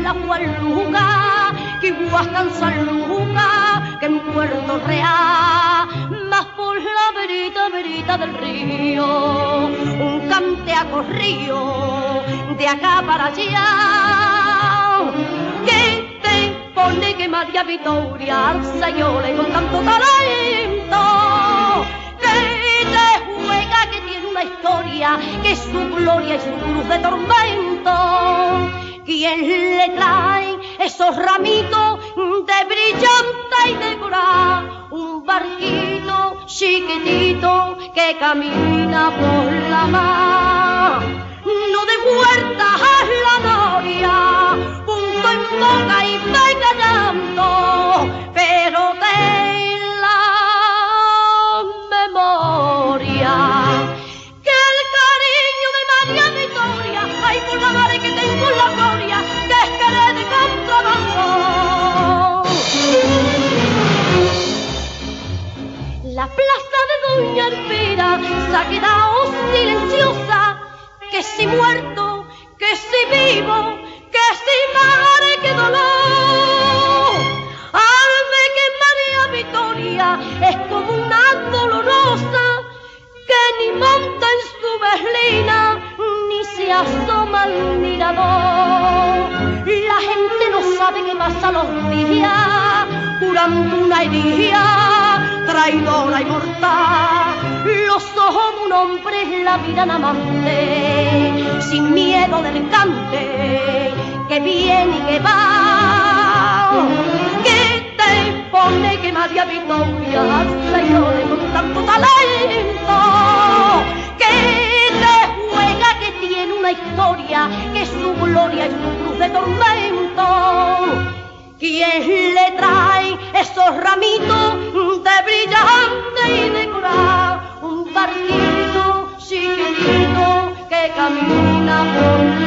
la Juanluca, que Huasca en San Lucas, que en Puerto Real, más por la verita del río, un canteaco río, de acá para allá, que te pone que María Victoria Arzayola con tanto talento, que te juega que tiene una historia, que es su gloria y su cruz de tormento. ¿Quién le trae esos ramitos de brillante y decorado? Un barquito chiquitito que camina por la mar. No de huertas a la noria, punto en boca y ve callando, pero de la memoria que el cariño de María Victoria, ay por la madre que tengo en la gloria, que es querer de contrabando. La plaza de Doña Elvira se ha quedado silenciosa, que si muerto, que si vivo, que si madre, que dolor. Al ver que María Victoria es como una dolorosa, que ni monta en su berlina, ni se asoma al mirador. La gente no sabe qué pasa los días, jurando una herida, traidora y mortal. Los ojos de un hombre la miran amante, sin miedo del cante, que viene y que va. Que te pone que María Victoria se llore con tanto talento, que te juega que tiene una historia, que es su gloria y su cruz de tormento. ¿Quién le trae esos ramitos de brillante y decorado? Un barquito chiquitito que camina por